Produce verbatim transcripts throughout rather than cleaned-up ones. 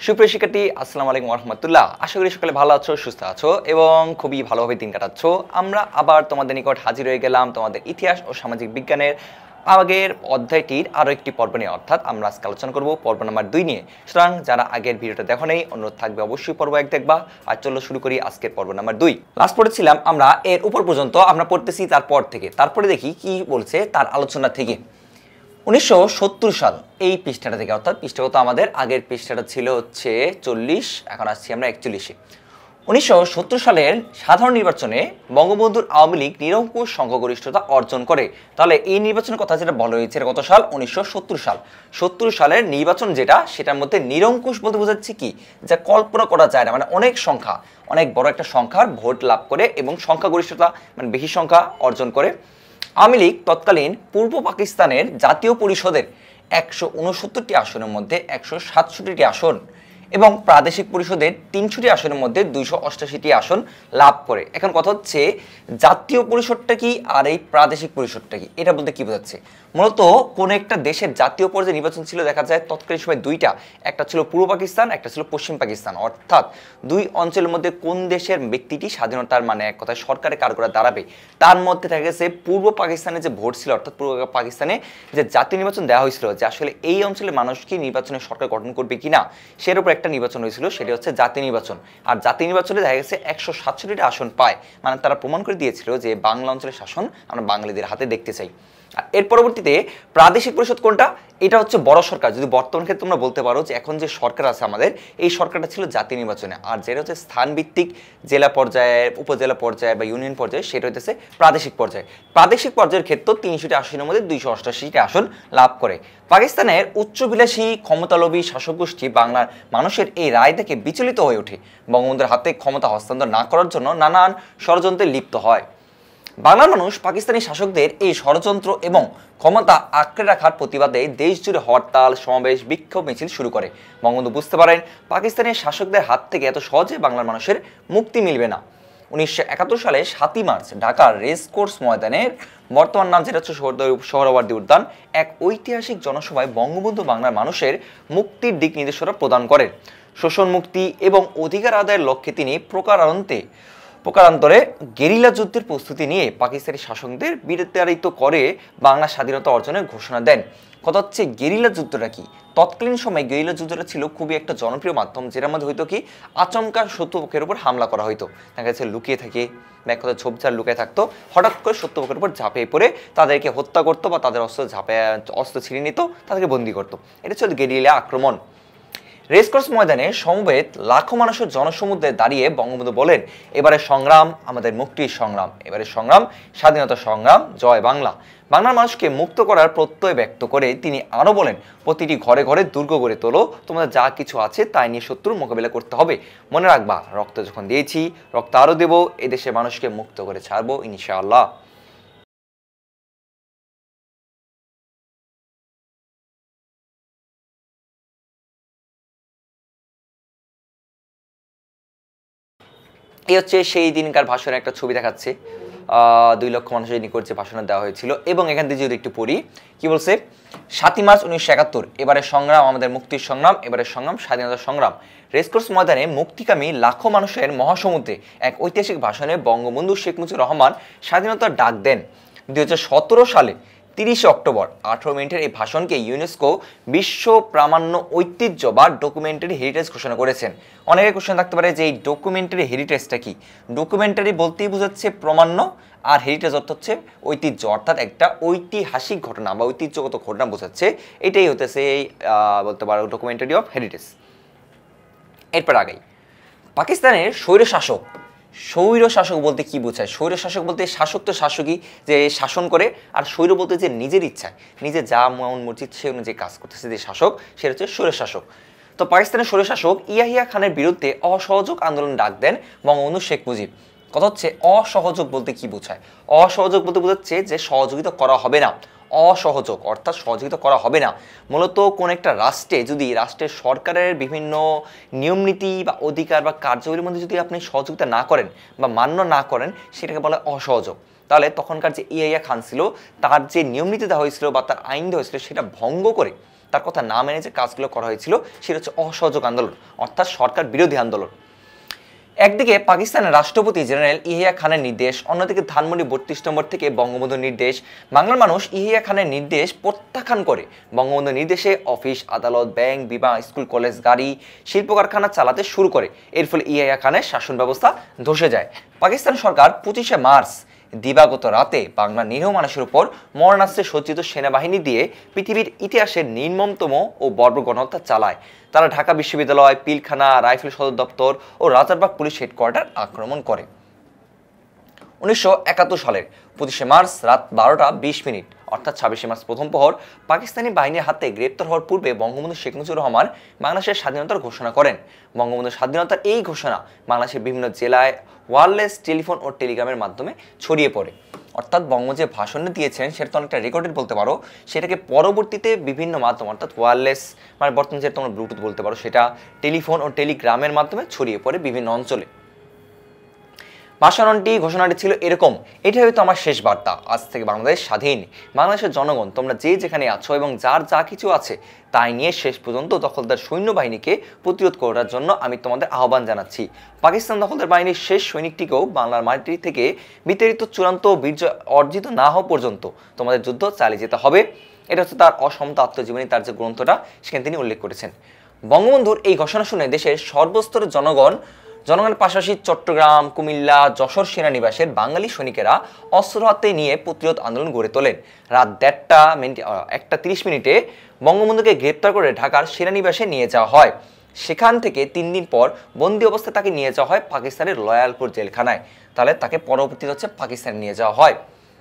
সুপ্রিয় শিক্ষার্থী, আসসালামু আলাইকুম ওয়া রাহমাতুল্লাহ। আশা করি সকালে ভালো আছো, সুস্থ আছো এবং খুবই ভালোভাবে দিন কাটাচ্ছো। আমরা আবার তোমাদের নিকট হাজির হয়ে গেলাম তোমাদের ইতিহাস ও সামাজিক বিজ্ঞানের আগের অধ্যায়টির আরও একটি পর্ব নিয়ে, অর্থাৎ আমরা আজকে আলোচনা করবো পর্ব নাম্বার দুই নিয়ে। সুতরাং যারা আগের ভিডিওটা দেখো নেই, অনুরোধ থাকবে অবশ্যই পর্ব এক দেখবা। আর চলো শুরু করি আজকের পর্ব নাম্বার দুই। লাস্ট পড়েছিলাম আমরা এর উপর পর্যন্ত, আমরা পড়তেছি তারপর থেকে। তারপরে দেখি কি বলছে তার আলোচনা থেকে। উনিশশো সত্তর সাল এই পৃষ্ঠাটা থেকে, অর্থাৎ পৃষ্ঠাগত আমাদের আগের পৃষ্ঠাটা ছিল হচ্ছে চল্লিশ, এখন আসছি আমরা একচল্লিশে। উনিশশো সত্তর সালের সাধারণ নির্বাচনে বঙ্গবন্ধুর আওয়ামী লীগ নিরঙ্কুশ সংখ্যাগরিষ্ঠতা অর্জন করে। তাহলে এই নির্বাচনের কথা যেটা বলা হয়েছে কত সাল? উনিশশো সত্তর সাল। সত্তর সালের নির্বাচন যেটা, সেটার মধ্যে নিরঙ্কুশ বলতে বোঝাচ্ছে কি, যা কল্পনা করা যায় না, মানে অনেক সংখ্যা, অনেক বড় একটা সংখ্যার ভোট লাভ করে এবং সংখ্যাগরিষ্ঠতা মানে বেশি সংখ্যা অর্জন করে। আওয়ামী লীগ তৎকালীন পূর্ব পাকিস্তানের জাতীয় পরিষদের একশো উনসত্তরটি আসনের মধ্যে একশো সাতষট্টিটি আসন এবং প্রাদেশিক পরিষদের তিনশোটি আসনের মধ্যে দুইশো অষ্টাশিটি আসন লাভ করে। এখন কথা হচ্ছে জাতীয় পরিষদটা কি আর এই প্রাদেশিক পরিষদটা কি, এটা বলতে কি বোঝাচ্ছে? মূলত কোনো একটা দেশের জাতীয় পর্যায়ে নির্বাচন ছিল, দেখা যায় তৎকালীন সময় দুইটা, একটা ছিল পূর্ব পাকিস্তান, একটা ছিল পশ্চিম পাকিস্তান। অর্থাৎ দুই অঞ্চলের মধ্যে কোন দেশের ব্যক্তিটি স্বাধীনতার মানে এক কথায় সরকারে কারগড়ে দাঁড়াবে, তার মধ্যে দেখা গেছে পূর্ব পাকিস্তানে যে ভোট ছিল, অর্থাৎ পূর্ব পাকিস্তানে যে জাতীয় নির্বাচন দেওয়া হয়েছিল যে আসলে এই অঞ্চলের মানুষ কি নির্বাচনে সরকার গঠন করবে কিনা, সের উপর একটা নির্বাচন হয়েছিল, সেটা হচ্ছে জাতীয় নির্বাচন। আর জাতীয় নির্বাচনে দেখা গেছে একশো সাতষট্টিটা আসন পায়, মানে তারা প্রমাণ করে দিয়েছিল যে বাংলা অঞ্চলের শাসন আমরা বাঙালিদের হাতে দেখতে চাই। আর এর পরবর্তীতে প্রাদেশিক পরিষদ কোনটা? এটা হচ্ছে বড় সরকার। যদি বর্তমান ক্ষেত্রে তোমরা বলতে পারো যে এখন যে সরকার আছে আমাদের, এই সরকারটা ছিল জাতীয় নির্বাচনে। আর যেটা হচ্ছে স্থানভিত্তিক জেলা পর্যায়ে, উপজেলা পর্যায়ে বা ইউনিয়ন পর্যায়ে, সেটা হচ্ছে প্রাদেশিক পর্যায়ে। প্রাদেশিক পর্যায়ের ক্ষেত্রে তিনশোটি আসনের মধ্যে দুইশো অষ্টাশিটি আসন লাভ করে। পাকিস্তানের উচ্চবিলাসী ক্ষমতালোভী শাসক গোষ্ঠী বাংলার মানুষের এই রায় থেকে বিচলিত হয়ে ওঠে, বঙ্গবন্ধুর হাতে ক্ষমতা হস্তান্তর না করার জন্য নানান ষড়যন্ত্রে লিপ্ত হয়। বাংলার মানুষ পাকিস্তানি শাসকদের এই ষড়যন্ত্র এবং ক্ষমতা আঁকড়ে রাখার প্রতিবাদে দেশ জুড়ে হরতাল, সমাবেশ, বিক্ষোভ মিছিল শুরু করে। বঙ্গবন্ধু বুঝতে পারেন পাকিস্তানি শাসকদের হাত থেকে এত সহজে বাংলার মানুষের মুক্তি মিলবে না। উনিশশো একাত্তর সালে সাতই মার্চ ঢাকার রেসকোর্স ময়দানের, বর্তমান নাম যেটা হচ্ছে সোহরাওয়ার্দী উদ্যান, এক ঐতিহাসিক জনসভায় বঙ্গবন্ধু বাংলার মানুষের মুক্তির দিক নির্দেশনা প্রদান করেন। শোষণ মুক্তি এবং অধিকার আদায়ের লক্ষ্যে তিনি প্রকারান্তে প্রকারান্তরে গেরিলা যুদ্ধের প্রস্তুতি নিয়ে পাকিস্তানি শাসকদের বিতাড়িত করে বাংলা স্বাধীনতা অর্জনের ঘোষণা দেন। কথা হচ্ছে গেরিলা যুদ্ধটা কি? তৎকালীন সময় গেরিলা যুদ্ধটা ছিল খুবই একটা জনপ্রিয় মাধ্যম, যেটার মধ্যে হয়তো কি আচমকা শত্রুপক্ষের উপর হামলা করা হয়তো, দেখা যাচ্ছে লুকিয়ে থাকে বা এক কথা ঝোপঝাড় লুকিয়ে থাকতো, হঠাৎ করে শত্রুপক্ষের উপর ঝাঁপিয়ে পড়ে তাদেরকে হত্যা করতো বা তাদের অস্ত্র ঝাঁপিয়ে অস্ত্র ছিনিয়ে নিত, তাদেরকে বন্দী করতো। এটা ছিল গেরিলা আক্রমণ। রেসকোর্স ময়দানে সমবেত লাখো মানুষের জনসমুদ্রে দাঁড়িয়ে বঙ্গবন্ধু বলেন, এবারে সংগ্রাম আমাদের মুক্তির সংগ্রাম, এবারে সংগ্রাম স্বাধীনতা সংগ্রাম, জয় বাংলা। বাংলার মানুষকে মুক্ত করার প্রত্যয় ব্যক্ত করে তিনি আরও বলেন, প্রতিটি ঘরে ঘরে দুর্গ গড়ে তোলো, তোমাদের যা কিছু আছে তাই নিয়ে শত্রুর মোকাবিলা করতে হবে। মনে রাখবা, রক্ত যখন দিয়েছি রক্ত আরও দেবো, এদেশের মানুষকে মুক্ত করে ছাড়বো ইনশাআল্লাহ। এই হচ্ছে সেই দিনকার ভাষণের একটা ছবি দেখাচ্ছে, দুই লক্ষ মানুষের নিকট যে ভাষণ দেওয়া হয়েছিল। এবং এখান থেকে যদি একটু পড়ি, কি বলছে? সাতই মার্চ উনিশশো একাত্তর, এবারে সংগ্রাম আমাদের মুক্তির সংগ্রাম, এবারে সংগ্রাম স্বাধীনতার সংগ্রাম। রেসকোর্স ময়দানে মুক্তিকামী লাখো মানুষের মহাসমুদ্রে এক ঐতিহাসিক ভাষণে বঙ্গবন্ধু শেখ মুজিবুর রহমান স্বাধীনতার ডাক দেন। দুই হাজার সতেরো সালে তিরিশে অক্টোবর আঠারো মিনিটের এই ভাষণকে ইউনেস্কো বিশ্ব প্রামাণ্য ঐতিহ্য বা ডকুমেন্টারি হেরিটেজ ঘোষণা করেছেন। অনেকে কোশ্চেন থাকতে পারে যে এই ডকুমেন্টারি হেরিটেজটা কি? ডকুমেন্টারি বলতেই বোঝাচ্ছে প্রামাণ্য, আর হেরিটেজ অর্থ হচ্ছে ঐতিহ্য, অর্থাৎ একটা ঐতিহাসিক ঘটনা বা ঐতিহ্যগত ঘটনা বোঝাচ্ছে। এটাই হতেছে এই বলতে পারো ডকুমেন্টারি অফ হেরিটেজ। এরপর আগেই পাকিস্তানের স্বৈর শাসক, স্বৈর শাসক বলতে কি বোঝায়? স্বৈর শাসক বলতে শাসক তো শাসকই, যে শাসন করে, আর স্বৈর বলতে যে নিজের ইচ্ছায় নিজে যা মন মর্জি সে অনুযায়ী কাজ করতেছে যে শাসক, সেটা হচ্ছে স্বৈর শাসক। তো পাকিস্তানের স্বৈর শাসক ইয়াহিয়া খানের বিরুদ্ধে অসহযোগ আন্দোলন ডাক দেন বঙ্গবন্ধু শেখ মুজিব। কথা হচ্ছে অসহযোগ বলতে কি বোঝায়? অসহযোগ বলতে বোঝাচ্ছে যে সহযোগিতা করা হবে না। অসহযোগ অর্থাৎ সহযোগিতা করা হবে না। মূলত কোন একটা রাষ্ট্রে যদি রাষ্ট্রের সরকারের বিভিন্ন নিয়মনীতি বা অধিকার বা কার্যাবলীর মধ্যে যদি আপনি সহযোগিতা না করেন বা মান্য না করেন, সেটাকে বলা অসহযোগ। তাহলে তখনকার যে ইয়াহিয়া খান ছিল, তার যে নিয়মনীতি দেওয়া হয়েছিল বা তার আইন দেওয়া হয়েছিল, সেটা ভঙ্গ করে তার কথা না মেনে যে কাজগুলো করা হয়েছিল সেটা হচ্ছে অসহযোগ আন্দোলন, অর্থাৎ সরকার বিরোধী আন্দোলন। একদিকে পাকিস্তানের রাষ্ট্রপতি জেনারেল ইয়াহিয়া খানের নির্দেশ, অন্যদিকে ধানমন্ডি বত্রিশ নম্বর থেকে বঙ্গবন্ধুর নির্দেশ। বাংলার মানুষ ইয়াহিয়া খানের নির্দেশ প্রত্যাখ্যান করে বঙ্গবন্ধুর নির্দেশে অফিস, আদালত, ব্যাংক, বিমা, স্কুল, কলেজ, গাড়ি, শিল্প কারখানা চালাতে শুরু করে। এর ফলে ইয়াহিয়া খানের শাসন ব্যবস্থা ধসে যায়। পাকিস্তান সরকার পঁচিশে মার্চ দিবাগত রাতে বাংলার নিরীহ মানুষের উপর মরণাস্ত্রে সজ্জিত সেনাবাহিনী দিয়ে পৃথিবীর ইতিহাসের নির্মমতম ও বর্বর গণহত্যা চালায়। তারা ঢাকা বিশ্ববিদ্যালয়, পিলখানা, রাইফেল সদর দপ্তর ও রাজারবাগ পুলিশ হেডকোয়ার্টার আক্রমণ করে। উনিশশো একাত্তর সালের পঁচিশে মার্চ রাত বারোটা বিশ মিনিট অর্থাৎ ছাব্বিশে মার্চ প্রথম প্রহর পাকিস্তানি বাহিনীর হাতে গ্রেপ্তার হওয়ার পূর্বে বঙ্গবন্ধু শেখ মুজিবুর রহমান বাংলাদেশের স্বাধীনতার ঘোষণা করেন। বঙ্গবন্ধুর স্বাধীনতার এই ঘোষণা বাংলাদেশের বিভিন্ন জেলায় ওয়্যারলেস টেলিফোন ও টেলিগ্রামের মাধ্যমে ছড়িয়ে পড়ে। অর্থাৎ বঙ্গবন্ধু যে ভাষণ দিয়েছেন সেটা তো অনেকটা রেকর্ডেড বলতে পারো, সেটাকে পরবর্তীতে বিভিন্ন মাধ্যম অর্থাৎ ওয়্যারলেস মানে বর্তমানে যেটা তোমরা ব্লুটুথ বলতে পারো, সেটা টেলিফোন ও টেলিগ্রামের মাধ্যমে ছড়িয়ে পড়ে বিভিন্ন অঞ্চলে। ভাষণটি ঘোষণাটি ছিল এরকম: এটাই হয়তো আমার শেষ বার্তা, আজ থেকে বাংলাদেশ স্বাধীন। বাংলাদেশের জনগণ, তোমরা যে যেখানে আছো এবং যার যা কিছু আছে তাই নিয়ে শেষ পর্যন্ত দখলদার সৈন্যবাহিনীকে প্রতিরোধ করার জন্য আমি তোমাদের আহ্বান জানাচ্ছি। পাকিস্তান দখলদার বাহিনীর শেষ সৈনিকটিকেও বাংলার মাটি থেকে বিতাড়িত চূড়ান্ত বীর্য অর্জিত না হওয়া পর্যন্ত তোমাদের যুদ্ধ চালিয়ে যেতে হবে। এটা হচ্ছে তার অসমতা আত্মজীবনী, তার যে গ্রন্থটা সেখানে তিনি উল্লেখ করেছেন। বঙ্গবন্ধুর এই ঘোষণা শুনে দেশের সর্বস্তরের জনগণ জনগণের পাশাপাশি চট্টগ্রাম, কুমিল্লা, যশোর সেনানিবাসের বাঙালি সৈনিকেরা অস্ত্র হাতে নিয়ে প্রতিরোধ আন্দোলন গড়ে তোলেন। রাত দেড়টা মিনিট একটা তিরিশ মিনিটে বঙ্গবন্ধুকে গ্রেপ্তার করে ঢাকার সেনানিবাসে নিয়ে যাওয়া হয়। সেখান থেকে তিন দিন পর বন্দি অবস্থায় তাকে নিয়ে যাওয়া হয় পাকিস্তানের লয়ালপুর জেলখানায়। তাহলে তাকে পরবর্তীতে হচ্ছে পাকিস্তানে নিয়ে যাওয়া হয়।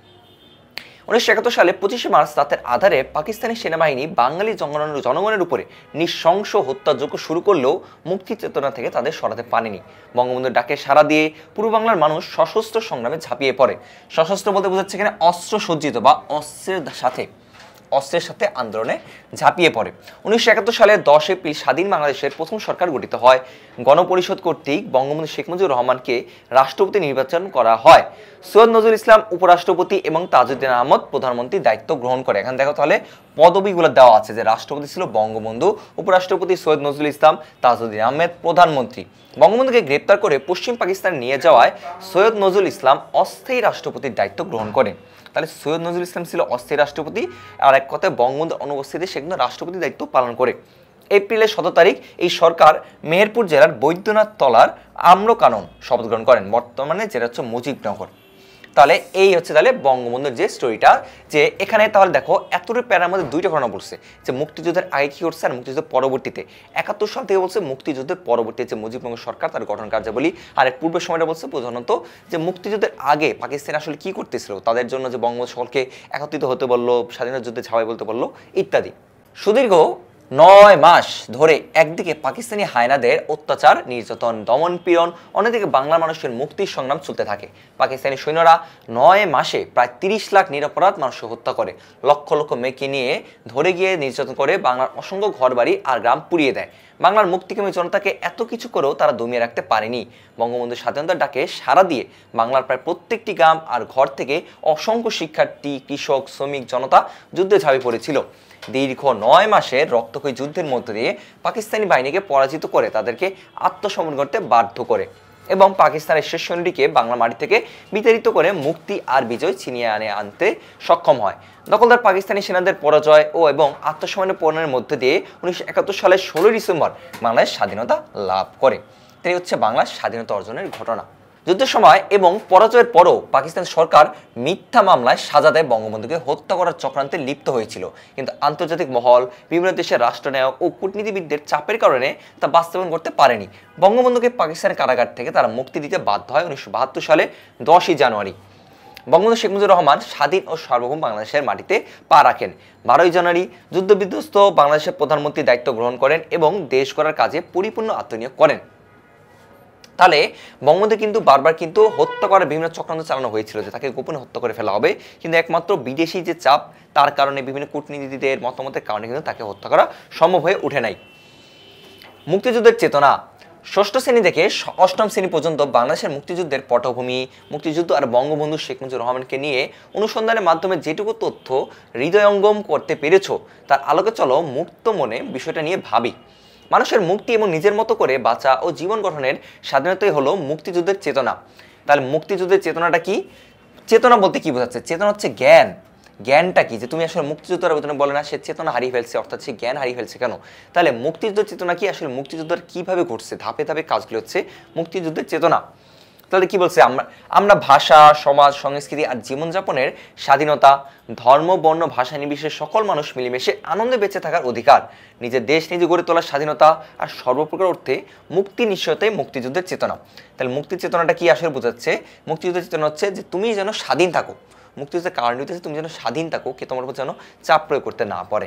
উনিশশো একাত্তর সালে পঁচিশে মার্চ রাতের আধারে পাকিস্তানি সেনাবাহিনী বাঙালি জনগণের উপরে নৃশংস হত্যাযজ্ঞ শুরু করলেও মুক্তি চেতনা থেকে তাদের সরাতে পারেনি। বঙ্গবন্ধুর ডাকে সাড়া দিয়ে পূর্ব বাংলার মানুষ সশস্ত্র সংগ্রামে ঝাঁপিয়ে পড়ে। সশস্ত্র বলতে বোঝাচ্ছে এখানে অস্ত্র সজ্জিত বা অস্ত্রের সাথে অস্ত্রের সাথে আন্দোলনে ঝাঁপিয়ে পড়ে। উনিশশো একাত্তর সালের দশ এপ্রিল স্বাধীন বাংলাদেশের প্রথম সরকার গঠিত হয়। গণপরিষদ কর্তৃক বঙ্গবন্ধু শেখ মুজিবুর রহমানকে রাষ্ট্রপতি নির্বাচন করা হয়। সৈয়দ নজরুল ইসলাম উপরাষ্ট্রপতি এবং তাজউদ্দিন আহমদ প্রধানমন্ত্রীর দায়িত্ব গ্রহণ করে। এখানে দেখো তাহলে পদবিগুলো দেওয়া আছে যে রাষ্ট্রপতি ছিল বঙ্গবন্ধু, উপরাষ্ট্রপতি সৈয়দ নজরুল ইসলাম, তাজউদ্দিন আহমেদ প্রধানমন্ত্রী। বঙ্গবন্ধুকে গ্রেপ্তার করে পশ্চিম পাকিস্তান নিয়ে যাওয়ায় সৈয়দ নজরুল ইসলাম অস্থায়ী রাষ্ট্রপতির দায়িত্ব গ্রহণ করেন। তাহলে সৈয়দ নজরুল ইসলাম ছিল অস্থায়ী রাষ্ট্রপতি, আর এক কথায় বঙ্গবন্ধুর অনুপস্থিতিতে সে কিন্তু রাষ্ট্রপতির দায়িত্ব পালন করে। এপ্রিলের সতেরো তারিখ এই সরকার মেহেরপুর জেলার বৈদ্যনাথ তলার আম্রকানন শপথ গ্রহণ করেন, বর্তমানে যেটা হচ্ছে মুজিবনগর। তাহলে এই হচ্ছে তাহলে বঙ্গবন্ধুর যে স্টোরিটা, যে এখানে তাহলে দেখো এতটুকু প্যারার মধ্যে দুইটা ঘটনা বলছে, যে মুক্তিযুদ্ধের আগে কি করছে আর মুক্তিযুদ্ধের পরবর্তীতে। একাত্তর সাল থেকে বলছে মুক্তিযুদ্ধের পরবর্তী যে মুজিবনগর সরকার তার গঠন কার্যাবলী, আর এর পূর্বের সময়টা বলছে প্রধানত যে মুক্তিযুদ্ধের আগে পাকিস্তান আসলে কি করতেছিল, তাদের জন্য যে বঙ্গবন্ধু সকলকে একত্রিত হতে বললো, স্বাধীনতা যুদ্ধে ঝাঁপাই বলতে বললো ইত্যাদি। সুদীর্ঘ নয় মাস ধরে একদিকে পাকিস্তানি হায়নাদের অত্যাচার, নির্যাতন, দমন পীড়ন, অন্যদিকে বাংলার মানুষের মুক্তির সংগ্রাম চলতে থাকে। পাকিস্তানি সৈন্যরা নয় মাসে প্রায় তিরিশ লাখ নিরপরাধ মানুষকে হত্যা করে, লক্ষ লক্ষ মেয়েকে নিয়ে ধরে গিয়ে নির্যাতন করে, বাংলার অসংখ্য ঘরবাড়ি আর গ্রাম পুড়িয়ে দেয়। বাংলার মুক্তিকামী জনতাকে এত কিছু করেও তারা দমিয়ে রাখতে পারেনি। বঙ্গবন্ধুর স্বাধীনতার ডাকে সাড়া দিয়ে বাংলার প্রায় প্রত্যেকটি গ্রাম আর ঘর থেকে অসংখ্য শিক্ষার্থী, কৃষক, শ্রমিক জনতা যুদ্ধে ঝাঁপিয়ে পড়েছিল। দীর্ঘ নয় মাসের রক্তক্ষয়ী যুদ্ধের মধ্য দিয়ে পাকিস্তানি বাহিনীকে পরাজিত করে তাদেরকে আত্মসমর্পণ করতে বাধ্য করে এবং পাকিস্তানের শেষ সৈন্যটিকে বাংলা মাটি থেকে বিতাড়িত করে মুক্তি আর বিজয় ছিনিয়ে আনে আনতে সক্ষম হয়। দখলদার পাকিস্তানি সেনাদের পরাজয় ও এবং আত্মসমর্পণের মধ্যে দিয়ে উনিশশো একাত্তর সালের ষোলোই ডিসেম্বর বাংলাদেশ স্বাধীনতা লাভ করে। তাই হচ্ছে বাংলার স্বাধীনতা অর্জনের ঘটনা। যুদ্ধের সময় এবং পরাজয়ের পরও পাকিস্তান সরকার মিথ্যা মামলায় সাজা দেয় বঙ্গবন্ধুকে হত্যা করার চক্রান্তে লিপ্ত হয়েছিল, কিন্তু আন্তর্জাতিক মহল, বিভিন্ন দেশের রাষ্ট্রনায়ক ও কূটনীতিবিদদের চাপের কারণে তা বাস্তবায়ন করতে পারেনি। বঙ্গবন্ধুকে পাকিস্তানের কারাগার থেকে তারা মুক্তি দিতে বাধ্য হয় উনিশশো বাহাত্তর সালে দশই জানুয়ারি। বঙ্গবন্ধু শেখ মুজিবুর রহমান স্বাধীন ও সার্বভৌম বাংলাদেশের মাটিতে পা রাখেন। বারোই জানুয়ারি যুদ্ধবিধ্বস্ত বাংলাদেশের প্রধানমন্ত্রী দায়িত্ব গ্রহণ করেন এবং দেশ গড়ার কাজে পরিপূর্ণ আত্মনিয়োগ করেন। তাহলে বঙ্গবন্ধু কিন্তু বারবার কিন্তু হত্যা করার বিভিন্ন চক্রান্ত চালানো হয়েছিল যে তাকে গোপনে হত্যা করে ফেলা হবে, কিন্তু একমাত্র বিদেশি যে চাপ তার কারণে, বিভিন্ন কূটনীতিদের মতামতের কারণে কিন্তু তাকে হত্যা করা সম্ভব হয়ে ওঠে নাই। মুক্তিযুদ্ধের চেতনা, ষষ্ঠ শ্রেণী থেকে অষ্টম শ্রেণী পর্যন্ত বাংলাদেশের মুক্তিযুদ্ধের পটভূমি, মুক্তিযুদ্ধ আর বঙ্গবন্ধু শেখ মুজিবুর রহমানকে নিয়ে অনুসন্ধানের মাধ্যমে যেটুকু তথ্য হৃদয়ঙ্গম করতে পেরেছো তার আলোকে চলো মুক্ত মনে বিষয়টা নিয়ে ভাবি। মানুষের মুক্তি এবং নিজের মতো করে বাঁচা ও জীবন গঠনের স্বাধীনতাই হলো মুক্তিযুদ্ধের চেতনা। তাহলে মুক্তিযুদ্ধের চেতনাটা কি? চেতনা বলতে কি বোঝাচ্ছে? চেতনা হচ্ছে জ্ঞান। জ্ঞানটা কি? যে তুমি আসলে মুক্তিযুদ্ধের আবেদনে বলে না সে চেতনা হারিয়ে ফেলছে, অর্থাৎ সে জ্ঞান হারিয়ে ফেলছে কেন? তাহলে মুক্তিযুদ্ধের চেতনা কি? আসলে মুক্তিযুদ্ধের কিভাবে ঘটছে, ধাপে ধাপে কাজগুলো হচ্ছে মুক্তিযুদ্ধের চেতনা। তাহলে কি বলছে? আমরা আমরা ভাষা, সমাজ, সংস্কৃতি আর জীবনযাপনের স্বাধীনতা, ধর্ম, বর্ণ, ভাষা নির্বিশেষে সকল মানুষ মিলেমিশে আনন্দে বেঁচে থাকার অধিকার, নিজের দেশ নিজে গড়ে তোলার স্বাধীনতা আর সর্বপ্রকার অর্থে মুক্তি নিশ্চয়তাই মুক্তিযুদ্ধের চেতনা। তাহলে মুক্তির চেতনাটা কি আসলে বোঝাচ্ছে? মুক্তিযুদ্ধের চেতনা হচ্ছে যে তুমি যেন স্বাধীন থাকো। মুক্তিযুদ্ধের কারণ হচ্ছে তুমি যেন স্বাধীন থাকো, কে তোমার উপর যেন চাপ প্রয়োগ করতে না পারে।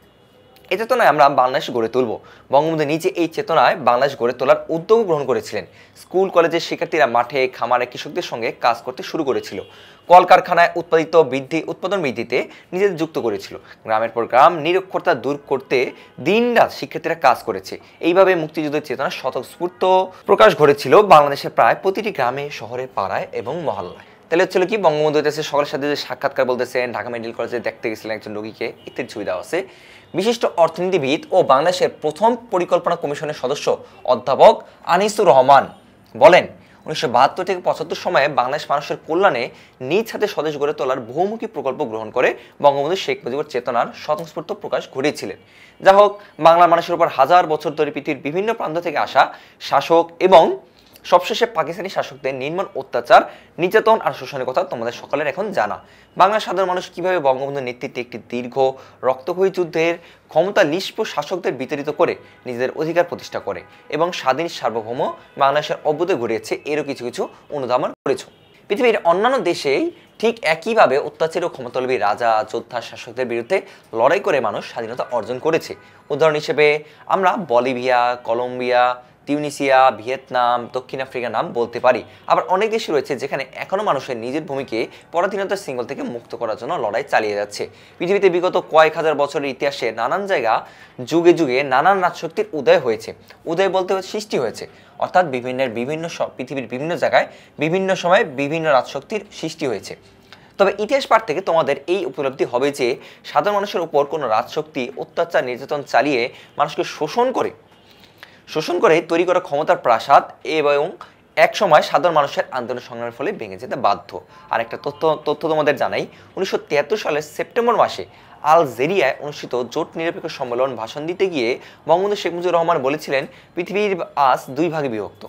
এই চেতনায় আমরা বাংলাদেশ গড়ে তুলব। বঙ্গবন্ধু নিজে এই চেতনায় বাংলাদেশ গড়ে তোলার উদ্যোগ গ্রহণ করেছিলেন। স্কুল কলেজের শিক্ষার্থীরা মাঠে খামারে কৃষকদের সঙ্গে কাজ করতে শুরু করেছিল। কলকারখানায় উৎপাদিত বৃদ্ধি উৎপাদন বৃদ্ধিতে নিজেদের যুক্ত করেছিল। গ্রামের পর গ্রাম নিরক্ষরতা দূর করতে দিনরাত শিক্ষার্থীরা কাজ করেছে। এইভাবে মুক্তিযুদ্ধের চেতনা স্বতঃস্ফূর্ত প্রকাশ ঘটেছিল বাংলাদেশের প্রায় প্রতিটি গ্রামে, শহরে, পাড়ায় এবং মহল্লায়। তাহলে হচ্ছিল কি, বঙ্গবন্ধু হইতেছে সকলের সাথে যে সাক্ষাৎকার বলতেছেন, ঢাকা মেডিকেল কলেজে দেখতে গেছিলেন একজন রোগীকে, ইত্যাদি সুবিধা আছে। বিশিষ্ট অর্থনীতিবিদ ও বাংলাদেশের প্রথম পরিকল্পনা কমিশনের সদস্য অধ্যাপক আনিসুর রহমান বলেন, উনিশশো বাহাত্তর থেকে পঁচাত্তর সময়ে বাংলাদেশ মানুষের কল্যাণে নিজ হাতে স্বদেশ গড়ে তোলার বহুমুখী প্রকল্প গ্রহণ করে বঙ্গবন্ধু শেখ মুজিবুর চেতনার স্বতঃস্ফূর্ত প্রকাশ ঘটিয়েছিলেন। যা হোক, বাংলার মানুষের উপর হাজার বছর ধরে পৃথিবীর বিভিন্ন প্রান্ত থেকে আসা শাসক এবং সবশেষে পাকিস্তানি শাসকদের নির্মম অত্যাচার, নির্যাতন আর শোষণের কথা তোমাদের সকলের এখন জানা। বাংলার সাধারণ মানুষ কিভাবে বঙ্গবন্ধুর নেতৃত্বে একটি দীর্ঘ রক্তক্ষয়ী যুদ্ধের ক্ষমতা লিস্প শাসকদের বিতাড়িত করে নিজেদের অধিকার প্রতিষ্ঠা করে এবং স্বাধীন সার্বভৌম বাংলাদেশের অভ্যুদয় ঘটিয়েছে, এরও কিছু কিছু অনুধাবন করেছ। পৃথিবীর অন্যান্য দেশেই ঠিক একইভাবে অত্যাচারী ও ক্ষমতালোভী রাজা, যোদ্ধা, শাসকদের বিরুদ্ধে লড়াই করে মানুষ স্বাধীনতা অর্জন করেছে। উদাহরণ হিসেবে আমরা বলিভিয়া, কলম্বিয়া, তিউনিসিয়া, ভিয়েতনাম, দক্ষিণ আফ্রিকার নাম বলতে পারি। আবার অনেক দেশই রয়েছে যেখানে এখনও মানুষের নিজের ভূমিকে পরাধীনতার শৃঙ্খল থেকে মুক্ত করার জন্য লড়াই চালিয়ে যাচ্ছে। পৃথিবীতে বিগত কয়েক হাজার বছরের ইতিহাসে নানান জায়গা, যুগে যুগে নানান রাজশক্তির উদয় হয়েছে। উদয় বলতে সৃষ্টি হয়েছে, অর্থাৎ বিভিন্ন বিভিন্ন পৃথিবীর বিভিন্ন জায়গায় বিভিন্ন সময় বিভিন্ন রাজশক্তির সৃষ্টি হয়েছে। তবে ইতিহাস পাঠ থেকে তোমাদের এই উপলব্ধি হবে যে সাধারণ মানুষের উপর কোনো রাজশক্তি অত্যাচার, নির্যাতন চালিয়ে মানুষকে শোষণ করে শোষণ করে তৈরি করা ক্ষমতার প্রাসাদ এবং এক সময় সাধারণ মানুষের আন্দোলন সংগ্রামের ফলে ভেঙে যেতে বাধ্য। আর একটা তথ্য তথ্য তোমাদের জানাই, উনিশশো তিয়াত্তর সালের সেপ্টেম্বর মাসে আলজেরিয়ায় অনুষ্ঠিত জোট নিরপেক্ষ সম্মেলন ভাষণ দিতে গিয়ে বঙ্গবন্ধু শেখ মুজিবুর রহমান বলেছিলেন, পৃথিবীর আজ দুই ভাগে বিভক্ত,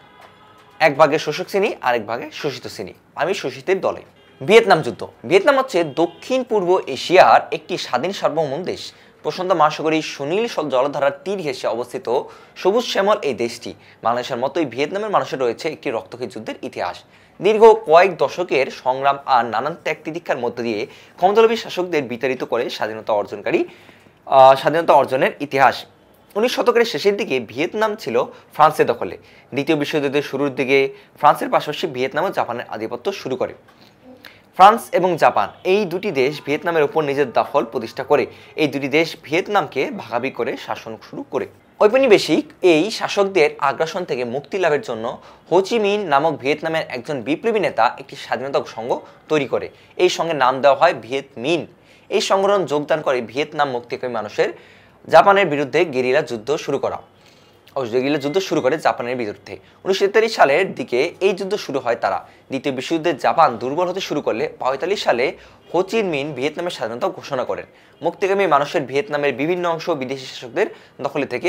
এক ভাগে শোষক শ্রেণী, আরেক ভাগে শোষিত শ্রেণী। আমি শোষিতের দলে। ভিয়েতনাম যুদ্ধ। ভিয়েতনাম হচ্ছে দক্ষিণ পূর্ব এশিয়ার একটি স্বাধীন সার্বভৌম দেশ। প্রশান্ত মহাসাগরীর সুনীল জলধারার তীর ঘেঁষে অবস্থিত সবুজ শ্যামল এই দেশটি। বাংলাদেশের মতোই ভিয়েতনামের মানুষের রয়েছে একটি রক্তক্ষয়ী যুদ্ধের ইতিহাস। দীর্ঘ কয়েক দশকের সংগ্রাম আর নানান ত্যাগ তিতিক্ষার মধ্য দিয়ে ক্ষমতালোভী শাসকদের বিতাড়িত করে স্বাধীনতা অর্জনকারী স্বাধীনতা অর্জনের ইতিহাস। উনিশ শতকের শেষের দিকে ভিয়েতনাম ছিল ফ্রান্সের দখলে। দ্বিতীয় বিশ্বযুদ্ধের শুরুর দিকে ফ্রান্সের পাশাপাশি ভিয়েতনাম ও জাপানের আধিপত্য শুরু করে। ফ্রান্স এবং জাপান এই দুটি দেশ ভিয়েতনামের উপর নিজের দখল প্রতিষ্ঠা করে এই দুটি দেশ ভিয়েতনামকে ভাগাভাগি করে শাসন শুরু করে। ঔপনিবেশিক এই শাসকদের আগ্রাসন থেকে মুক্তি লাভের জন্য হো চি মিন নামক ভিয়েতনামের একজন বিপ্লবী নেতা একটি স্বাধীনতা সংঘ তৈরি করে। এই সংঘের নাম দেওয়া হয় ভিয়েত মিন। এই সংগঠন যোগদান করে ভিয়েতনাম মুক্তিকামী মানুষের জাপানের বিরুদ্ধে গেরিলা যুদ্ধ শুরু করা গেরিলা যুদ্ধ শুরু করে জাপানের বিরুদ্ধে। উনিশশো তেতাল্লিশ সালের দিকে এই যুদ্ধ শুরু হয় তারা। দ্বিতীয় বিশ্বযুদ্ধে জাপান দুর্বল হতে শুরু করলে পঁয়তাল্লিশ সালে হো চি মিন ভিয়েতনামের স্বাধীনতা ঘোষণা করেন। মুক্তিকামী মানুষের ভিয়েতনামের বিভিন্ন অংশ বিদেশি শাসকদের দখলে থেকে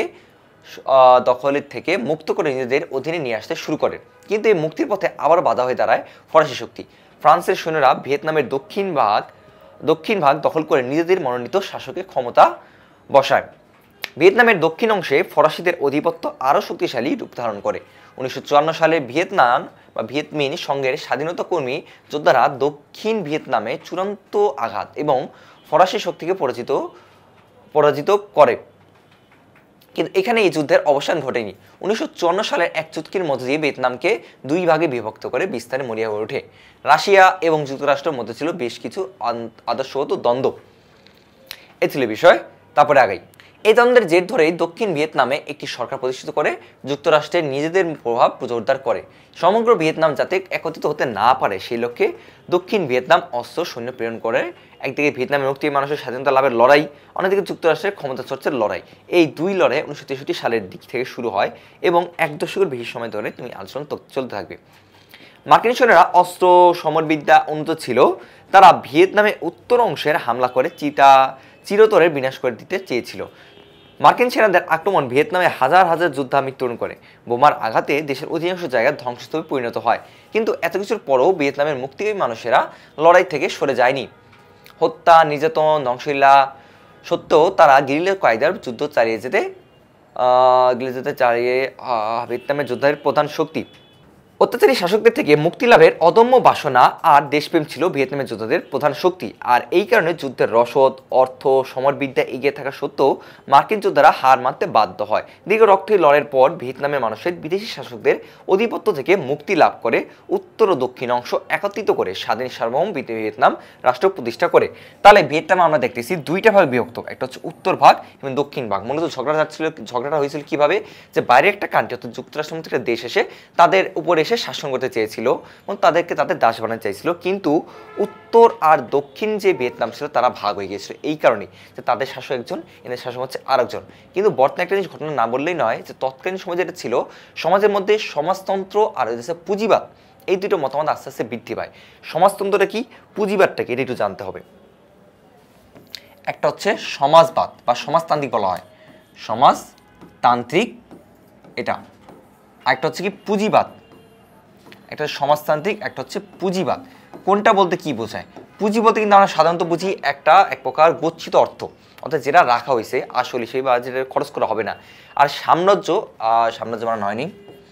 দখলের থেকে মুক্ত করে নিজেদের অধীনে নিয়ে আসতে শুরু করেন। কিন্তু এই মুক্তির পথে আবার বাধা হয়ে দাঁড়ায় ফরাসি শক্তি। ফ্রান্সের সৈন্যরা ভিয়েতনামের দক্ষিণ ভাগ দক্ষিণ ভাগ দখল করে নিজেদের মনোনীত শাসকের ক্ষমতা বসায়। ভিয়েতনামের দক্ষিণ অংশে ফরাসিদের আধিপত্য আরও শক্তিশালী রূপ ধারণ করে। উনিশশো চুয়ান্ন সালে ভিয়েতনাম বা ভিয়েতমিন সংঘের স্বাধীনতা কর্মী যোদ্ধারা দক্ষিণ ভিয়েতনামে চূড়ান্ত আঘাত এবং ফরাসি শক্তিকে পরাজিত পরাজিত করে। কিন্তু এখানে এই যুদ্ধের অবসান ঘটেনি। উনিশশো চুয়ান্ন সালের এক চুক্তির মধ্য দিয়ে ভিয়েতনামকে দুই ভাগে বিভক্ত করে বিস্তারে মরিয়া হয়ে ওঠে। রাশিয়া এবং যুক্তরাষ্ট্রের মধ্যে ছিল বেশ কিছু আদর্শগত দ্বন্দ্ব। এ ছিল বিষয়। তারপরে আগাই। এই দ্বন্দ্বের জের ধরেই দক্ষিণ ভিয়েতনামে একটি সরকার প্রতিষ্ঠিত করে যুক্তরাষ্ট্রের নিজেদের প্রভাব জোরদার করে। সমগ্র ভিয়েতনাম যাতে একত্রিত হতে না পারে সেই লক্ষ্যে দক্ষিণ ভিয়েতনাম অস্ত্র সৈন্য প্রেরণ করে। একদিকে ভিয়েতনামের মুক্তি মানুষের স্বাধীনতা লাভের লড়াই, অন্যদিকে যুক্তরাষ্ট্রের ক্ষমতা চর্চার লড়াই। এই দুই লড়াই উনিশশো তেষট্টি সালের দিক থেকে শুরু হয় এবং এক দশকের বেশি সময় ধরে তুমি আলোচনা চলতে থাকবে। মার্কিন সৈন্যরা অস্ত্র সমরবিদ্যা উন্নত ছিল। তারা ভিয়েতনামের উত্তর অংশের হামলা করে চিতা চিরতরে বিনাশ করে দিতে চেয়েছিল। মার্কিন সেনাদের আক্রমণ ভিয়েতনামে হাজার হাজার যোদ্ধা মৃত্যুবরণ করে। বোমার আঘাতে দেশের অধিকাংশ জায়গা ধ্বংসস্তূপে পরিণত হয়। কিন্তু এত কিছুর পরেও ভিয়েতনামের মুক্তিকামী মানুষেরা লড়াই থেকে সরে যায়নি। হত্যা, নির্যাতন, ধ্বংসলীলা সত্ত্বেও তারা গেরিলা কায়দার যুদ্ধ চালিয়ে যেতে গেরিলা যেতে চালিয়ে ভিয়েতনামের যোদ্ধাদের প্রধান শক্তি। অত্যাচারী শাসকদের থেকে মুক্তি লাভের অদম্য বাসনা আর দেশপ্রেম ছিল ভিয়েতনামের যোদ্ধাদের প্রধান শক্তি। আর এই কারণে যুদ্ধের রসদ, অর্থ, সমরবিদ্যা এগিয়ে থাকা সত্ত্বেও মার্কিন যোদ্ধারা হার মানতে বাধ্য হয়। দীর্ঘ রক্তের লড়াইয়ের পর ভিয়েতনামের মানুষের বিদেশি শাসকদের আধিপত্য থেকে মুক্তি লাভ করে উত্তর ও দক্ষিণ অংশ একত্রিত করে স্বাধীন সার্বভৌম ভিয়েতনাম রাষ্ট্র প্রতিষ্ঠা করে। তাহলে ভিয়েতনামে আমরা দেখতেছি দুইটা ভাগে বিভক্ত, একটা হচ্ছে উত্তর ভাগ এবং দক্ষিণ ভাগ। মূলত ঝগড়া ছিল ঝগড়াটা হয়েছিল কিভাবে, যে বাইরে একটা কান্ট্রি অর্থাৎ যুক্তরাষ্ট্রের মতো একটা দেশ এসে তাদের উপর এসে শাসন করতে চেয়েছিল এবং তাদেরকে তাদের দাস বানাতে চাইছিল। কিন্তু উত্তর আর দক্ষিণ যে ভিয়েতনাম ছিল তারা ভাগ হয়ে গিয়েছিল এই কারণেই যে তাদের শাসক একজন, এদের শাসক হচ্ছে আরেকজন। কিন্তু বর্তমানে একটা জিনিস ঘটনা না বললেই নয় যে তৎকালীন সময় যেটা ছিল সমাজের মধ্যে সমাজতন্ত্র আর হচ্ছে পুঁজিবাদ, এই দুটো মতামত আস্তে আস্তে বৃদ্ধি পায়। সমাজতন্ত্রটা কি, পুঁজিবাদটা কি, এটা একটু জানতে হবে। একটা হচ্ছে সমাজবাদ বা সমাজতান্ত্রিক বলা হয়, সমাজতান্ত্রিক এটা। একটা হচ্ছে কি পুঁজিবাদ, একটা সমাজতান্ত্রিক, একটা হচ্ছে পুঁজিবাদ। কোনটা বলতে কি বোঝায়? পুঁজি বলতে কিন্তু আমরা সাধারণত বুঝি একটা এক প্রকার গচ্ছিত অর্থ, অর্থাৎ যেটা রাখা হয়েছে আসলে সেই বা যেটা খরচ করা হবে না। আর সাম্রাজ্য, সাম্রাজ্য মানে হয়নি,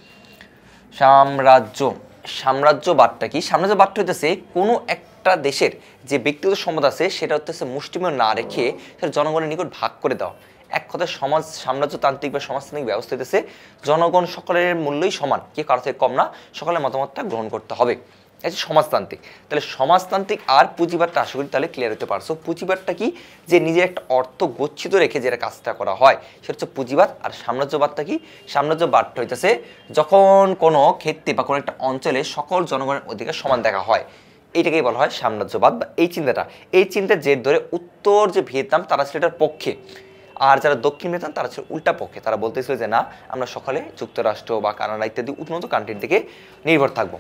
সাম্রাজ্য সাম্রাজ্যবাদটা কি? সাম্রাজ্যবাদটা হইতেছে কোনো একটা দেশের যে ব্যক্তিগত সম্পদ আছে সেটা হচ্ছে মুষ্টিমেয় না রেখে সেটা জনগণের নিকট ভাগ করে দেওয়া। এক কথায় সমাজ সাম্রাজ্যতান্ত্রিক বা সমাজতান্ত্রিক ব্যবস্থা হইতেছে জনগণ সকলের মূল্যই সমান, কে কারো থেকে কম না, সকলের মতামতটা গ্রহণ করতে হবে, এই সমাজতান্ত্রিক। তাহলে সমাজতান্ত্রিক আর পুঁজিবাদটা আশা করি তাহলে ক্লিয়ার হতে পারছো। পুঁজিবাদটা কি, যে নিজের একটা অর্থ গচ্ছিত রেখে যেটা কাজটা করা হয় সেটা হচ্ছে পুঁজিবাদ। আর সাম্রাজ্যবাদটা কি? সাম্রাজ্যবাদটা হইতেছে যখন কোনো ক্ষেত্রে বা কোনো একটা অঞ্চলে সকল জনগণের অধিকার সমান দেখা হয়, এইটাকেই বলা হয় সাম্রাজ্যবাদ বা এই চিন্তাটা। এই চিন্তার জের ধরে উত্তর যে ভিয়েতনাম তারা ছিল এটার পক্ষে, আর যারা দক্ষিণ ভিয়েতনাম তারা ছিল উল্টা পক্ষে। তারা বলতেছিল যে না, আমরা সকালে যুক্তরাষ্ট্র বা কানাডা ইত্যাদি উন্নত কান্ট্রির দিকে নির্ভর থাকবো।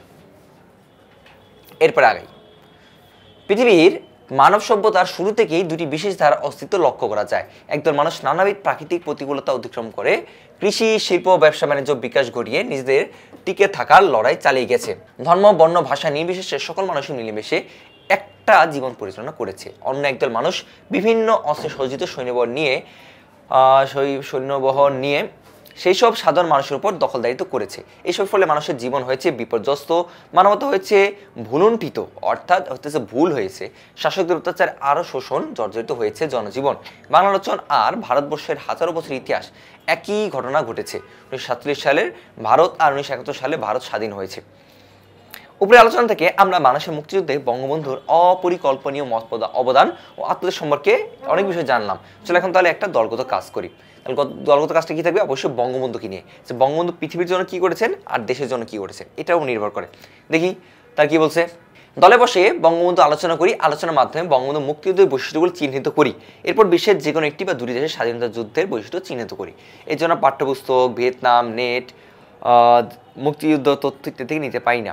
এরপরে আগাই। পৃথিবীর মানব সভ্যতার শুরু থেকেই দুটি বিশেষ ধারার অস্তিত্ব লক্ষ্য করা যায়। একদল মানুষ নানাবিধ প্রাকৃতিক প্রতিকূলতা অতিক্রম করে কৃষি, শিল্প, ব্যবসা বাণিজ্য বিকাশ ঘটিয়ে নিজেদের টিকে থাকার লড়াই চালিয়ে গেছে। ধর্ম, বর্ণ, ভাষা নির্বিশেষে সকল মানুষের মিলেমিশে একটা জীবন পরিচালনা করেছে। অন্য একদল মানুষ বিভিন্ন অস্ত্রে সজ্জিত সৈন্যবহর নিয়ে সৈন্যবহর নিয়ে সেই সব সাধারণ মানুষের উপর দখলদারিত্ব করেছে। এইসব ফলে মানুষের জীবন হয়েছে বিপর্যস্ত, মানবতা হয়েছে ভুলুণ্ঠিত, অর্থাৎ হতেছে ভুল হয়েছে। শাসকদের অত্যাচার আরও শোষণ জর্জরিত হয়েছে জনজীবন। বাংলা রচন আর ভারতবর্ষের হাজারো বছর ইতিহাস একই ঘটনা ঘটেছে। উনিশশো সাতচল্লিশ সালের ভারত আর উনিশশো একাত্তর সালে ভারত স্বাধীন হয়েছে। উপরে আলোচনা থেকে আমরা মানুষের মুক্তিযুদ্ধে বঙ্গবন্ধুর অপরিকল্পনীয় মত অবদান ও আত্মদের সম্পর্কে অনেক বিষয় জানলাম। চলো এখন তাহলে একটা দলগত কাজ করি। তাহলে দলগত কাজটা কি থাকবে? অবশ্যই বঙ্গবন্ধুকে নিয়ে, যে বঙ্গবন্ধু পৃথিবীর জন্য কি করেছেন আর দেশের জন্য কি করেছেন এটাও নির্ভর করে। দেখি তার কি বলছে। দলে বসে বঙ্গবন্ধু আলোচনা করি, আলোচনার মাধ্যমে বঙ্গবন্ধু মুক্তিযুদ্ধের বৈশিষ্ট্যগুলো চিহ্নিত করি। এরপর বিশ্বের যে কোনো একটি বা দুটি দেশের স্বাধীনতা যুদ্ধের বৈশিষ্ট্য চিহ্নিত করি। এর জন্য পাঠ্যপুস্তক, ভিয়েতনাম, নেট, মুক্তিযুদ্ধ তথ্য ইত্যাদি থেকে নিতে পাই না।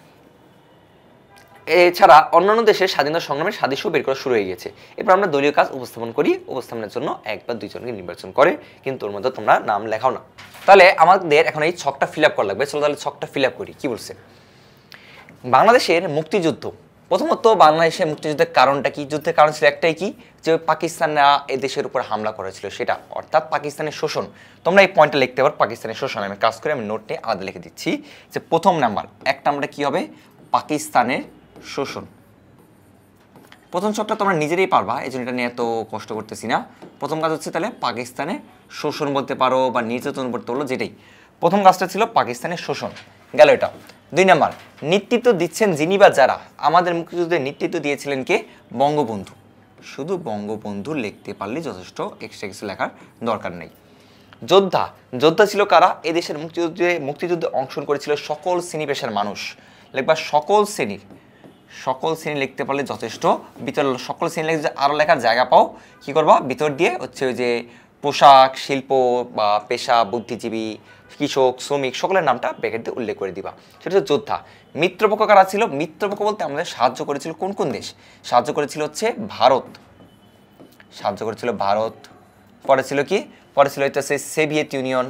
এছাড়া অন্যান্য দেশের স্বাধীনতা সংগ্রামের সাদৃশ্য বের করা শুরু হয়ে গেছে। এরপর আমরা দলীয় কাজ উপস্থাপন করি। উপস্থাপনের জন্য এক বা দুইজনকে নির্বাচন করে, কিন্তু ওর মধ্যে তোমরা নাম লেখাও না। তাহলে আমাদের এখন এই ছকটা ফিল আপ করা লাগবে। চলো তাহলে ছকটা ফিল আপ করি। কি বলছে? বাংলাদেশের মুক্তিযুদ্ধ, প্রথমত বাংলাদেশের মুক্তিযুদ্ধের কারণটা কি? যুদ্ধের কারণ ছিল একটাই, কি যে পাকিস্তানরা এ দেশের উপর হামলা করেছিল সেটা, অর্থাৎ পাকিস্তানের শোষণ। তোমরা এই পয়েন্টটা লিখতে পারো, পাকিস্তানের শোষণ। আমি কাজ করে আমি নোট নিয়ে আলাদা লিখে দিচ্ছি যে প্রথম নাম্বার, এক নাম্বারটা কি হবে? পাকিস্তানের শোষণ। প্রথম ছকটা তোমরা নিজেরাই পারবা, এই জন্য এটা নিয়ে এত কষ্ট করতেছি না। প্রথম কাজ হচ্ছে তাহলে পাকিস্তানের শোষণ বলতে পারো বা নির্যাতন বলতে পারো, যেটাই। প্রথম কাজটা ছিল পাকিস্তানের শোষণ, গেল এটা। দুই নাম্বার, নেতৃত্ব দিচ্ছেন যিনি বা যারা। আমাদের মুক্তিযুদ্ধে নেতৃত্ব দিয়েছিলেন কে? বঙ্গবন্ধু। শুধু বঙ্গবন্ধু লিখতে পারলে যথেষ্ট, এক্সট্রা কিছু লেখার দরকার নেই। যোদ্ধা, যোদ্ধা ছিল কারা? এদেশের মুক্তিযুদ্ধে মুক্তিযুদ্ধে অংশগ্রহণ করেছিল সকল শ্রেণী পেশার মানুষ। লিখবা সকল শ্রেণীর, সকল শ্রেণী লিখতে পারলে যথেষ্ট। ভিতর সকল শ্রেণী লিখে আরও লেখার জায়গা পাও, কী করবা? ভিতর দিয়ে হচ্ছে ওই যে পোশাক শিল্প বা পেশা, বুদ্ধিজীবী, কৃষক, শ্রমিক সকলের নামটা ব্র্যাকেট দিয়ে উল্লেখ করে দিবা। সেটা হচ্ছে যোদ্ধা। মিত্রপক্ষ কারা ছিল? মিত্রপক্ষ বলতে আমাদের সাহায্য করেছিল কোন কোন দেশ? সাহায্য করেছিল হচ্ছে ভারত, সাহায্য করেছিল ভারত। পরে ছিল কি? পরে ছিল হচ্ছে সোভিয়েত ইউনিয়ন,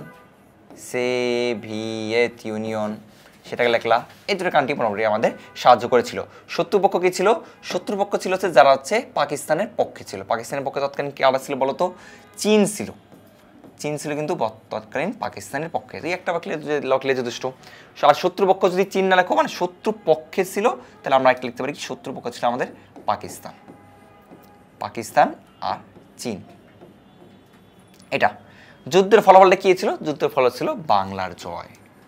সোভিয়েত ইউনিয়ন, সেটাকে লেখলা। এই দুটো কান্ট্রি মোটামুটি আমাদের সাহায্য করেছিল। শত্রুপক্ষ কী ছিল? শত্রুপক্ষ ছিল হচ্ছে যারা হচ্ছে পাকিস্তানের পক্ষে ছিল। পাকিস্তানের পক্ষে তৎকালীন কারা ছিল বলো তো? চীন ছিল, চীন ছিল কিন্তু তৎকালীন পাকিস্তানের পক্ষে। এই একটা বাক্যে লিখলে যথেষ্ট। আর শত্রুপক্ষ যদি চীন না লেখো, মানে শত্রুপক্ষে ছিল, তাহলে আমরা একটা লিখতে পারি কি? শত্রুপক্ষ ছিল আমাদের পাকিস্তান, পাকিস্তান আর চীন। এটা যুদ্ধের ফলাফলটা কী ছিল? যুদ্ধের ফল ছিল বাংলার জয়,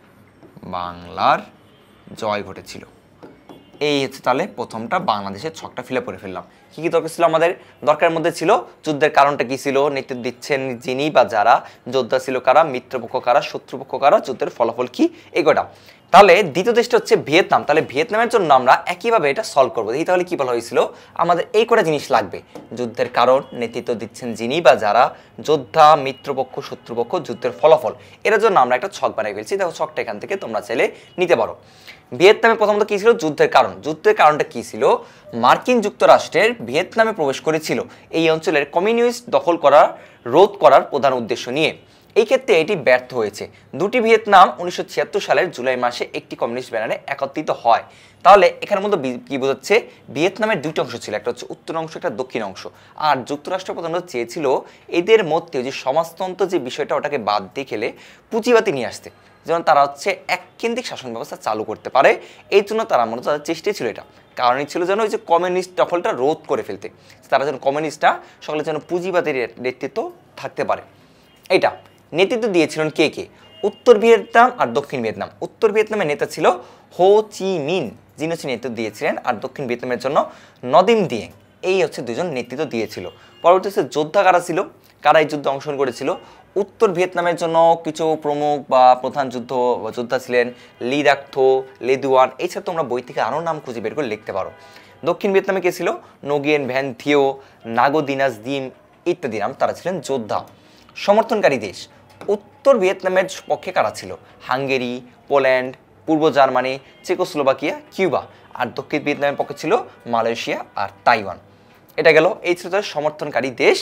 বাংলার জয় ঘটেছিল। এই হচ্ছে তাহলে প্রথমটা বাংলাদেশের ছকটা ফিল আপ করে ফেললাম। কী কী দরকার ছিল আমাদের? দরকারের মধ্যে ছিল যুদ্ধের কারণটা কী ছিল, নেতৃত্ব দিচ্ছেন যিনি বা যারা, যোদ্ধা ছিল কারা, মিত্রপক্ষ কারা, শত্রুপক্ষ কারা, যুদ্ধের ফলাফল কী, এগুলোটা। তাহলে দ্বিতীয় দেশটা হচ্ছে ভিয়েতনাম। তাহলে ভিয়েতনামের জন্য আমরা একইভাবে এটা সলভ করবো। এই তাহলে কী বলা হয়েছিল? আমাদের এই কটা জিনিস লাগবে, যুদ্ধের কারণ, নেতৃত্ব দিচ্ছেন যিনি বা যারা, যোদ্ধা, মিত্রপক্ষ, শত্রুপক্ষ, যুদ্ধের ফলাফল। এর জন্য আমরা একটা ছক বানিয়ে ফেলছি। দেখো ছকটা এখান থেকে তোমরা চাইলে নিতে পারো। ভিয়েতনামে প্রথমত কী ছিল? যুদ্ধের কারণ। যুদ্ধের কারণটা কী ছিল? মার্কিন যুক্তরাষ্ট্রের ভিয়েতনামে প্রবেশ করেছিল এই অঞ্চলের কমিউনিস্ট দখল করার রোধ করার প্রধান উদ্দেশ্য নিয়ে। এই ক্ষেত্রে এটি ব্যর্থ হয়েছে। দুটি ভিয়েতনাম উনিশশো ছিয়াত্তর সালের জুলাই মাসে একটি কমিউনিস্ট ব্যানারে একত্রিত হয়। তাহলে এখানের মধ্যে কী বোঝাচ্ছে? ভিয়েতনামের দুইটি অংশ ছিল, একটা হচ্ছে উত্তর অংশ, একটা দক্ষিণ অংশ। আর যুক্তরাষ্ট্র প্রধানত চেয়েছিল এদের মধ্যে যে সমাজতন্ত্র যে বিষয়টা, ওটাকে বাদ দিয়ে খেলে পুঁজিবাতি নিয়ে আসতে, যেন তারা হচ্ছে এক কেন্দ্রিক শাসন ব্যবস্থা চালু করতে পারে। এই জন্য তারা মূলত তাদের চেষ্টাই ছিল এটা, কারণই ছিল যেন ওই যে কমিউনিস্ট দখলটা রোধ করে ফেলতে, তারা যেন কমিউনিস্টরা সকলের যেন পুঁজিবাদের নেতৃত্ব থাকতে পারে। এইটা নেতৃত্ব দিয়েছিলেন কে কে? উত্তর ভিয়েতনাম আর দক্ষিণ ভিয়েতনাম। উত্তর ভিয়েতনামের নেতা ছিল হো চি মিন, যিনি হচ্ছে নেতৃত্ব দিয়েছিলেন, আর দক্ষিণ ভিয়েতনামের জন্য নদিম দিয়েং, এই হচ্ছে দুজন নেতৃত্ব দিয়েছিল। পরবর্তী হচ্ছে যোদ্ধা কারা ছিল, কারা এই যুদ্ধে অংশগ্রহণ করেছিল? উত্তর ভিয়েতনামের জন্য কিছু প্রমুখ বা প্রধান যুদ্ধ যোদ্ধা ছিলেন লি ডাক থো, লে দুয়ান। এছাড়া তোমরা বই থেকে আরও নাম খুঁজে বের করে লিখতে পারো। দক্ষিণ ভিয়েতনামে কে ছিল? নোগিয়েন ভ্যান থিও, নাগো দিনাস দিম ইত্যাদি নাম, তারা ছিলেন যোদ্ধা। সমর্থনকারী দেশ, উত্তর ভিয়েতনামের পক্ষে কারা ছিল? হাঙ্গেরি, পোল্যান্ড, পূর্ব জার্মানি, চেকোস্লোভাকিয়া, কিউবা। আর দক্ষিণ ভিয়েতনামের পক্ষে ছিল মালয়েশিয়া আর তাইওয়ান। এটা গেল, এই ছিল তার সমর্থনকারী দেশ,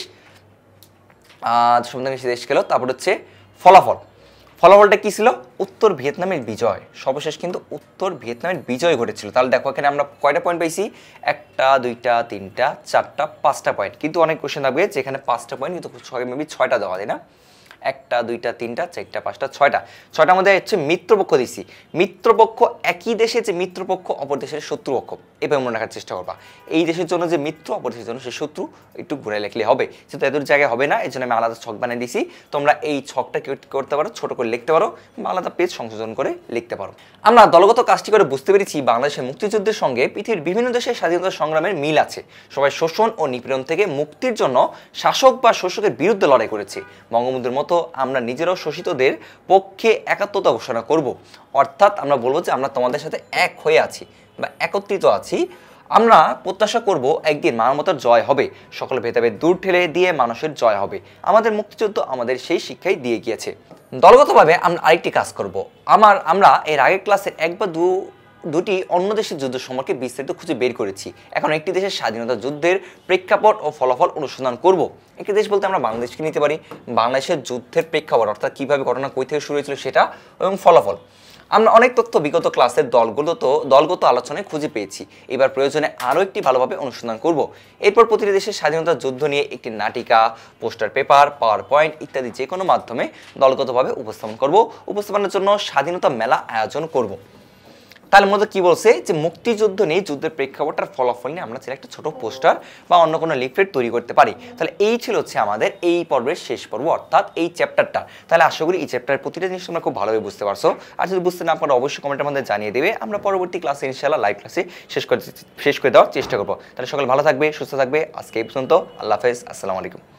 সমর্থনকারী দেশ গেল। তারপর হচ্ছে ফলাফল। ফলাফলটা কী ছিল? উত্তর ভিয়েতনামের বিজয়। সর্বশেষ কিন্তু উত্তর ভিয়েতনামের বিজয় ঘটেছিল। তাহলে দেখো এখানে আমরা কয়টা পয়েন্ট পাইছি? একটা, দুইটা, তিনটা, চারটা, পাঁচটা পয়েন্ট। কিন্তু অনেক কোশ্চেন থাকবে যেখানে পাঁচটা পয়েন্ট কিন্তু ছয় মেবি ছয়টা দেওয়া যায় না, একটা, দুইটা, তিনটা, চারটা, পাঁচটা, ছয়টা। ছয়টার মধ্যে হচ্ছে মিত্রপক্ষ দিছি। মিত্রপক্ষ একই দেশে যে মিত্রপক্ষ, অপর দেশের শত্রুপক্ষ, এভাবে মনে রাখার চেষ্টা করবা। এই দেশের জন্য যে মিত্র, অপর দেশের জন্য সে শত্রু, একটু ঘুরে লিখলে হবে। কিন্তু এদের জায়গায় হবে না, এই জন্য আমি আলাদা ছক বানিয়ে দিছি। তোমরা এই ছকটা করতে পারো, ছোট করে লিখতে পারো, বা আলাদা পেজ সংশোধন করে লিখতে পারো। আমরা দলগত কাজটি করে বুঝতে পেরেছি বাংলাদেশের মুক্তিযুদ্ধের সঙ্গে পৃথিবীর বিভিন্ন দেশের স্বাধীনতা সংগ্রামের মিল আছে। সবাই শোষণ ও নিপীড়ন থেকে মুক্তির জন্য শাসক বা শোষকের বিরুদ্ধে লড়াই করেছে। বঙ্গবন্ধুর মতো আমরা নিজেরাও শোষিতদের পক্ষে একাত্মতা ঘোষণা করব। অর্থাৎ আমরা বলবো যে আমরা তোমাদের সাথে এক হয়ে আছি বা একত্রিত আছি। আমরা প্রত্যাশা করব একদিন মানবতার জয় হবে, সকল ভেদাভেদ দূর ঠেলে দিয়ে মানুষের জয় হবে। আমাদের মুক্তিযুদ্ধ আমাদের সেই শিক্ষাই দিয়ে গিয়েছে। দলগতভাবে আমরা আরেকটি কাজ করব। আমার আমরা এর আগের ক্লাসের এক বা দু দুটি অন্য দেশের যুদ্ধ সম্পর্কে বিস্তারিত খুঁজে বের করেছি। এখন একটি দেশের স্বাধীনতা যুদ্ধের প্রেক্ষাপট ও ফলাফল অনুসন্ধান করব। একটি দেশ বলতে আমরা বাংলাদেশকে নিতে পারি। বাংলাদেশের যুদ্ধের প্রেক্ষাপট অর্থাৎ কীভাবে ঘটনা কই থেকে শুরু হয়েছিল সেটা এবং ফলাফল। আমরা অনেক তথ্য বিগত ক্লাসের দলগত দলগত আলোচনায় খুঁজে পেয়েছি। এবার প্রয়োজনে আরও একটি ভালোভাবে অনুসন্ধান করব। এরপর প্রতিটি দেশের স্বাধীনতা যুদ্ধ নিয়ে একটি নাটিকা, পোস্টার পেপার, পাওয়ার পয়েন্ট ইত্যাদি যে কোনো মাধ্যমে দলগতভাবে উপস্থাপন করব। উপস্থাপনের জন্য স্বাধীনতা মেলা আয়োজন করব। তাহলে মধ্যে কি বলছে যে মুক্তিযুদ্ধ নিয়ে যুদ্ধের প্রেক্ষাপটের ফলাফল নিয়ে আমরা চাইলে একটা ছোট পোস্টার বা অন্য কোনো লিফলেট তৈরি করতে পারি। তাহলে এই ছিল হচ্ছে আমাদের এই পর্বের শেষ পর্ব, অর্থাৎ এই চ্যাপ্টারটা। তাহলে আশা করি এই চ্যাপ্টারের প্রতিটা জিনিস তোমরা খুব ভালোভাবে বুঝতে পারছো। আর যদি বুঝতে না পারো অবশ্যই কমেন্টের মধ্যে জানিয়ে দেবে, আমরা পরবর্তী ক্লাসে ইনশাআল্লাহ লাইভ ক্লাসে শেষ করে শেষ করে দেওয়ার চেষ্টা করবো। তাহলে সকলে ভালো থাকবে, সুস্থ থাকবে। আজকে এই পর্যন্ত, আল্লাহ হাফেজ, আসসালামু আলাইকুম।